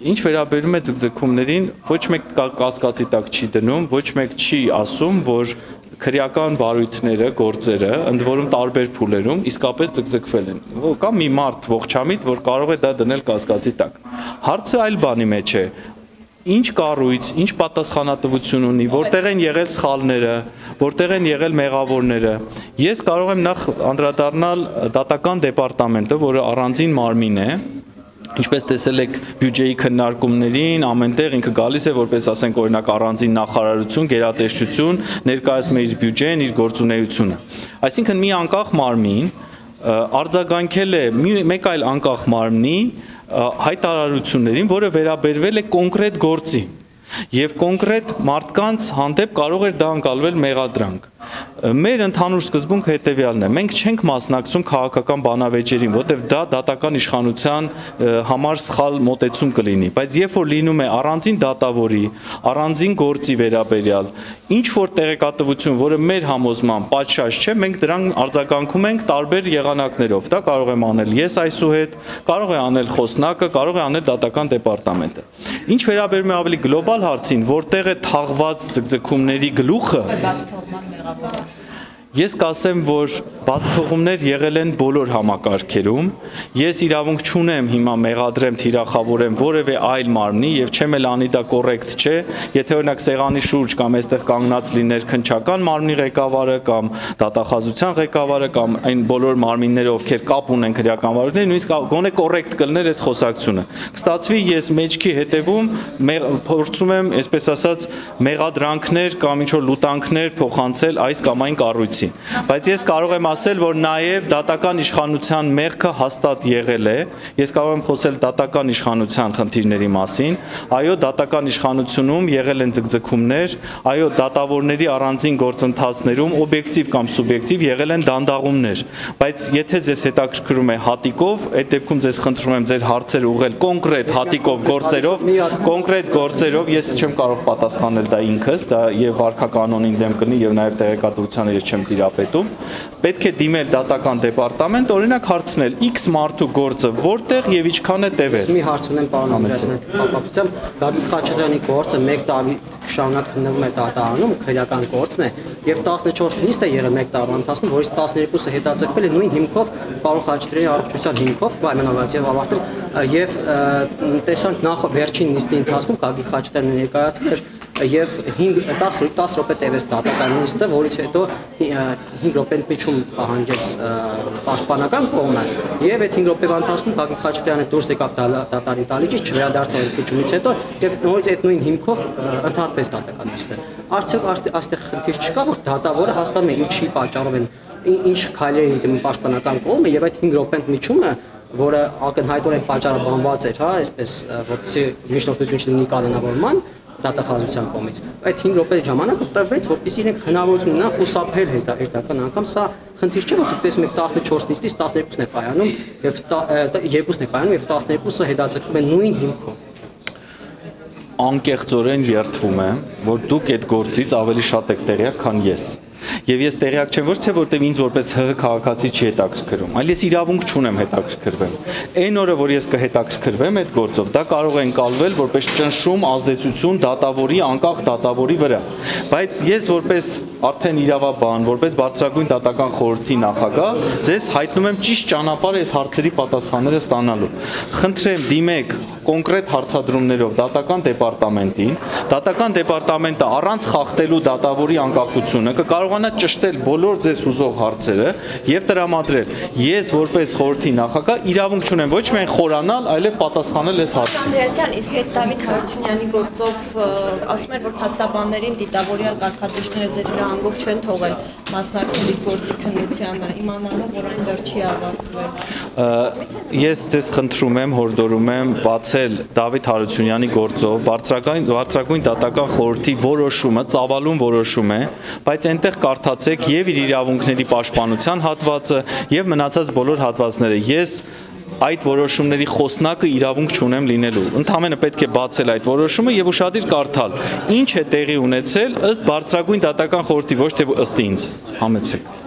Ինչ վերաբերում է ձգձգումներին, ոչ մեկ կասկածի տակ չի դնում, ոչ մեկ չի ասում, որ քրեական վարույթները, գործերը, ընդ որում տարբեր փուլերում իսկապես ձգձգվել են։ Կա մի մարդ ողջամիտ, որ կարող է դա դնել կասկածի տակ։ Հարցը այլ բանի մեջ է։ Ինչ կառույց, ինչ պատասխանատվություն ունի, որտեղ են եղել սխալները, որտեղ են եղել մեղավորները։ Ես կարող եմ նախ անդրադառնալ դատական դեպարտամենտը, որը առանձին մարմին է, ինչպես տեսել եք բյուջեի քննարկումներին, ամենտեղ ինքը գալիս է որպես, ասենք, օրինակ առանձին նախարարություն, գերատեսչություն, ներկայացնում է իր բյուջեն, իր գործունեությունը։ Այսինքն մի անկախ մարմին արձագանքել է մեկ այլ անկախ մարմնի հայտարարություններին, որը վերաբերվել է կոնկրետ գործի եւ կոնկրետ մարդկանց հանդեպ կարող էր դա անցալվել մեղադրանք։ Մեր ընդհանուր սկզբունքը հետևյալն է. մենք չենք մասնակցում քաղաքական բանավեճերին, որտեղ դա դատական իշխանության համար սխալ մոտեցում կլինի, բայց երբ որ լինում է առանձին դատավորի, առանձին գործի վերաբերյալ ինչ որ տեղեկատվություն, որը մեր համոզմամբ պատշաճ չէ, մենք դրան արձագանքում ենք տարբեր եղանակներով։ Դա կարող եմ անել ես այսուհետ, կարող է անել խոսնակը, կարող է անել դատական դեպարտամենտը։ Ինչ վերաբերում է ավելի գլոբալ հարցին, որտեղ է թաղված ձգձգումների գլուխը, ես կասեմ, որ բացթողումներ եղել են բոլոր համակարգերում, ես իրավունք չունեմ հիմա մեղադրեմ, թիրախավորեմ որևէ այլ մարմնի եւ չեմ էլ անի դա կոռեկտ չէ, եթե օրինակ սեղանի շուրջ կամ այստեղ կանգնած լիներ քննչական մարմնի ղեկավարը կամ դատախազության ղեկավարը կամ այն բոլոր մարմինները, ովքեր կապ ունեն քրեական վարույթների, նույնիսկ գոնե կոռեկտ կլներ այս խոսակցությունը։ Կստացվի ես մեջքի հետևում փորձում եմ, այսպես ասած, մեղադրանքներ կամ ինչ որ լուտանքներ փոխանցել այս կամ այն կառույցին, բայց ես կարող եմ ասել, որ նաև դատական իշխանության մեղքը հաստատ եղել է, ես կարող եմ խոսել դատական իշխանության խնդիրների մասին, այո, դատական իշխանությունում եղել են ձգձգումներ, այո, դատավորների առանձին գործընթացներում օբյեկտիվ կամ սուբյեկտիվ եղել են դանդաղումներ, բայց եթե ձեզ հետաքրքրում է հատիկով, այդ դեպքում ձեզ խնդրում եմ ձեր հարցերը ուղղել կոնկրետ հատիկով գործերով, ես չեմ կարող պատասխանել դա ինքս, դա եւ վարքականոնին դեմ կլինի եւ նաեւ տեղեկատվությանը ես չեմ տիրապետում, պետք է դիմել դատական դեպարտամենտ, օրինակ հարցնել X մարդու գործը որտեղ եւ ինչքան է տևել։ Մի հարց ունեմ պարոն Անդրեասյանի կապակցությամբ, Գագիկ Խաչատրյանի գործը 1 տարի շարունակ քննվում է դատարանում, քրեական գործն է եւ 14 նիստ է եղել 1 տարվա ընթացքում, որից 12-ը հետաձգվել է նույն հիմքով, պարոն Խաչատրյանի առողջության հիմքով, պայմանավորված եւ ավարտել եւ տեսանք նախ վերջին նիստի ընթացքում Գագիկ Խաչատրյանը ներկայացել էր եւ 10 րոպե տևեց դատական նիստը, որից հետո 5 րոպե միջում պահանջեց պաշտպանական կողմը եւ այդ 5 րոպեվա ընթացքում Գագիկ Խաչատրյանը դուրս եկավ դատարանի տալիճից, չվերադարձավ ընդգծումից հետո եւ նորից այդ նույն հիմքով ընդհանրապես դատական նիստը։ Արդյոք այստեղ խնդիր չկա, որ դատավորը հասկանում է ինչի պատճառով են ինչ քայլեր են դիմում պաշտպանական կողմը եւ այդ 5 րոպե միջումը, որը ակնհայտորեն պատճառաբանված էր, հա, այսպես որպեսզի միջնորդություն չլինի կանոնավորման դատախազության կողմից։ Այդ 5 րոպե ժամանակը տրվեց, որպեսզի իրենք հնարավորություն ունենան խուսափել հետագան անգամ, սա խնդիր չէ, որ տեսնում եք 14 նիստից 12-ն է կայանում եւ 2-ն է կայանում եւ 12-ը հետաձգվում է նույն հիմքով։ Անկեղծորեն երդվում եմ, որ դուք այդ գործից ավելի շատ եք տեղյակ, քան ես։ Եվ ես տեղյակ չեմ ոչ թե որտեղ ինձ որպես ՀՀ քաղաքացի չի հետաքրքրում, այլ ես իրավունք չունեմ հետաքրքրվեմ։ Այն օրը, որ ես կհետաքրքրվեմ այդ գործով, դա կարող է ընկալվել որպես ճնշում, ազդեցություն դատավորի, անկախ դատավորի վրա։ Բայց ես որպես արդեն իրավաբան, որպես բարձրագույն դատական խորհրդի նախագահ, ձեզ հայտնում եմ ճիշտ ճանապարհը այս հարցերի պատասխանները ստանալու։ Խնդրեմ դիմեք կոնկրետ հարցադրումներով դատական դեպարտամենտին, դատական դեպարտամենտը առանց խախտելու դատավորի անկախությունը կկարողանա ճշտել բոլոր ձեզ ուզող հարցերը եւ տրամադրել։ Ես որպես խորհրդի նախագահ իրավունք չունեմ ոչ միայն խորանալ, այլև պատասխանել այս հարցին։ Անդրեասյան, իսկ այդ Դավիթ Հարությունյանի գործով ասում են, որ փաստաբաններին դիտավորյալ կարգադրիչները ձեր հրահանգով չեն թողել մասնակցել իր գործի քննությանը, իմանալով, որ այն դեռ չի ավարտվել։ Ես ձեզ խնդրում եմ, հորդորում եմ բացել Դավիթ Հարությունյանի գործով բարձրագույն դատական խորհրդի որոշումը, ծավալուն որոշում է, բայց այնտեղ կարդացեք եւ իր իրավունքների պաշտպանության հատվածը եւ մնացած բոլոր հատվածները։ Ես այդ որոշումների խոսնակը իրավունք չունեմ լինելու։ Ընդհանրապես պետք է բացել այդ որոշումը եւ ուշադիր կարդալ։ Ինչ է տեղի ունեցել ըստ բարձրագույն դատական խորհրդի, ոչ թե ըստ ինձ։ Համեցեք։